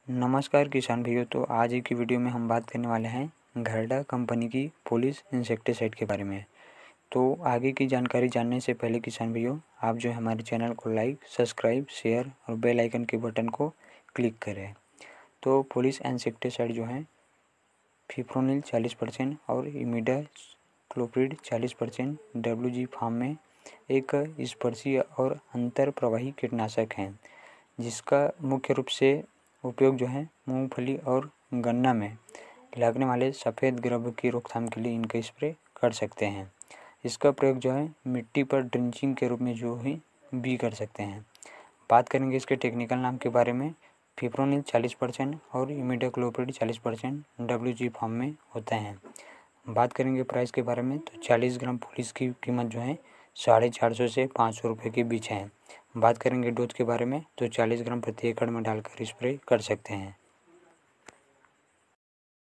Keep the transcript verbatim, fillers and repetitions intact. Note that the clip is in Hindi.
नमस्कार किसान भाइयों। तो आज की वीडियो में हम बात करने वाले हैं घरडा कंपनी की पुलिस इंसेक्टिसाइड के बारे में। तो आगे की जानकारी जानने से पहले किसान भाइयों, आप जो हमारे चैनल को लाइक, सब्सक्राइब, शेयर और बेल आइकन के बटन को क्लिक करें। तो पुलिस इंसेक्टिसाइड जो है फिप्रोनिल चालीस परसेंट और इमिडाक्लोप्रिड चालीस परसेंट डब्ल्यू जी फार्म में एक स्पर्शी और अंतर प्रवाही कीटनाशक हैं, जिसका मुख्य रूप से उपयोग जो है मूंगफली और गन्ना में लगने वाले सफ़ेद ग्रब की रोकथाम के लिए इनका स्प्रे कर सकते हैं। इसका प्रयोग जो है मिट्टी पर ड्रिंचिंग के रूप में जो ही भी कर सकते हैं। बात करेंगे इसके टेक्निकल नाम के बारे में। फिप्रोनिल चालीस परसेंट और इमिडाक्लोप्रिड चालीस परसेंट डब्ल्यू जी फॉर्म में होते हैं। बात करेंगे प्राइस के बारे में, तो चालीस ग्राम पुलिस की कीमत जो है साढ़े चार सौ से पाँच सौ रुपये के बीच है। बात करेंगे डोज के बारे में, तो चालीस ग्राम प्रति एकड़ में डालकर स्प्रे कर सकते हैं।